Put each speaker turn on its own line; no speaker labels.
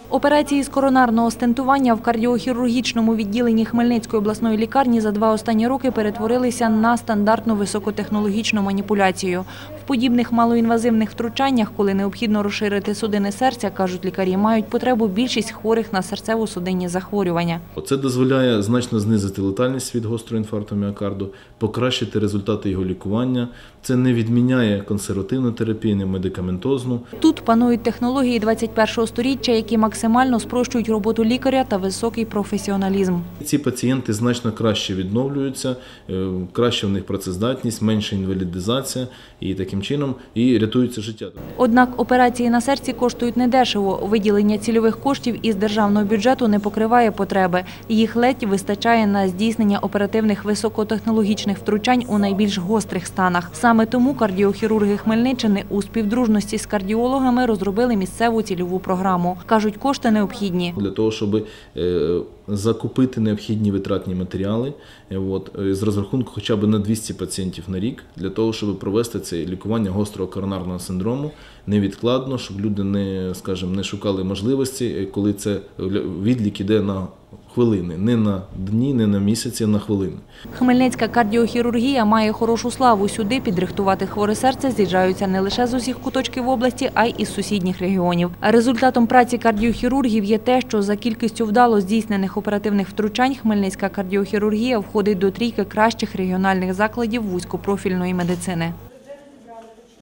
Операції з коронарного стентування в кардіохірургічному відділенні Хмельницької обласної лікарні за 2 останні роки перетворилися на стандартну високотехнологічну маніпуляцію. В подібних малоінвазивних втручаннях, коли необхідно розширити судини серця, кажуть лікарі, мають потребу більшість хворих на серцево-судинні захворювання.
Це дозволяє значно знизити летальність від гострого інфаркту міокарду, покращити результати його лікування. Це не відміняє консервативну терапію, не медикаментозну.
Тут панують технології 21-го сторіччя, які максимально спрощують роботу лікаря та високий професіоналізм.
Ці пацієнти значно краще відновлюються, краще в них працездатність, менша інвалідизація і таким чином і рятується життя.
Однак операції на серці коштують недешево. Виділення цільових коштів із державного бюджету не покриває потреби. Їх ледь вистачає на здійснення оперативних високотехнологічних втручань у найбільш гострих станах. Саме тому кардіохірурги Хмельниччини у співдружності з кардіологами розробили місцеву цільову програму. Кажуть, кошти необхідні.
Для того, щоб закупити необхідні витратні матеріали з розрахунку хоча б на 200 пацієнтів на рік, для того, щоб провести це лікування гострого коронарного синдрому невідкладно, щоб люди не шукали можливості, коли це відлік іде на хвилини, не на дні, не на місяці, а на хвилини.
Хмельницька кардіохірургія має хорошу славу. Сюди підрихтувати хворе серце з'їжджаються не лише з усіх куточків області, а й із сусідніх регіонів. Результатом праці кардіохірургів є те, що за кількістю вдало здійснених оперативних втручань Хмельницька кардіохірургія входить до трійки кращих регіональних закладів вузькопрофільної медицини.